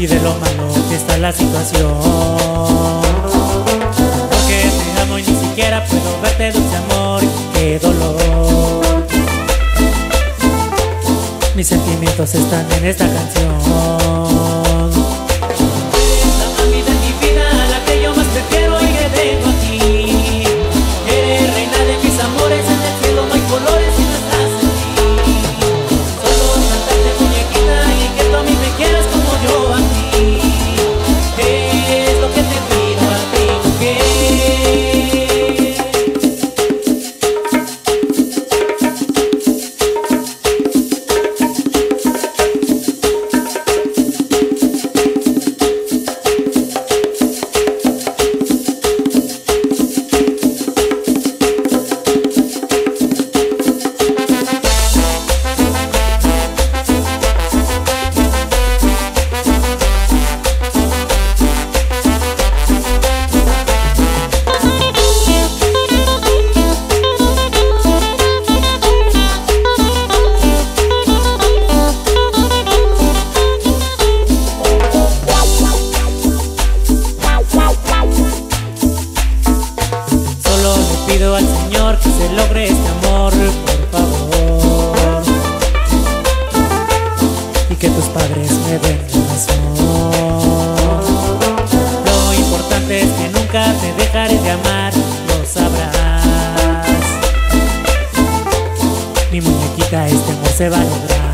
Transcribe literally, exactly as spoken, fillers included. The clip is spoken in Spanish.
y de lo malo que está la situación. Porque te amo y ni siquiera puedo verte, dulce amor, qué dolor. Mis sentimientos están en esta canción. Eres la mami de mi vida, la que yo más prefiero y que tengo aquí. Eres reina de mis amores, en el cielo no hay colores si no estás en mí. Solo cantarte muñequita y que tú a mí me quieras como yo a ti. Es lo que te pido a ti, mujer. Pido al Señor que se logre este amor, por favor, y que tus padres me den razón. Lo importante es que nunca te dejaré de amar, lo sabrás. Mi muñequita, este amor se va a lograr.